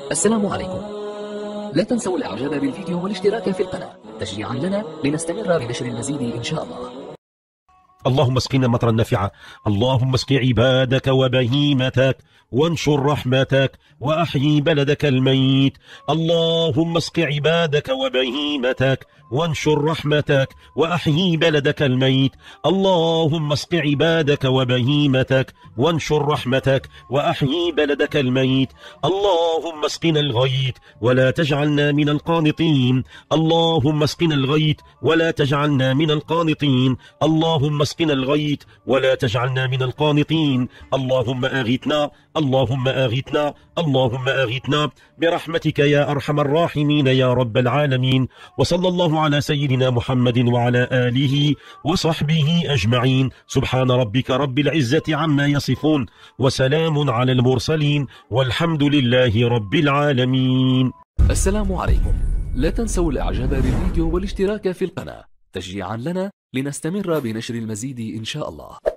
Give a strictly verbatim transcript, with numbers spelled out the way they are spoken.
السلام عليكم. لا تنسوا الاعجاب بالفيديو والاشتراك في القناة تشجيعا لنا لنستمر بنشر المزيد ان شاء الله. اللهم اسقنا مطرا نافعا، اللهم اسق عبادك وبهيمتك وانشر رحمتك وأحيي بلدك الميت. اللهم اسق عبادك وبهيمتك وانشر رحمتك وأحيي بلدك الميت. اللهم اسق عبادك وبهيمتك وانشر رحمتك وأحيي بلدك الميت. اللهم اسقنا الغيث ولا تجعلنا من القانطين. اللهم اسقنا الغيث ولا تجعلنا من القانطين. اللهم اسقنا الغيث ولا تجعلنا من القانطين. اللهم أغثنا، اللهم أغثنا، اللهم أغثنا برحمتك يا أرحم الراحمين يا رب العالمين. وصلى الله على سيدنا محمد وعلى آله وصحبه أجمعين. سبحان ربك رب العزة عما يصفون، وسلام على المرسلين، والحمد لله رب العالمين. السلام عليكم. لا تنسوا الاعجاب بالفيديو والاشتراك في القناة تشجيعا لنا لنستمر بنشر المزيد ان شاء الله.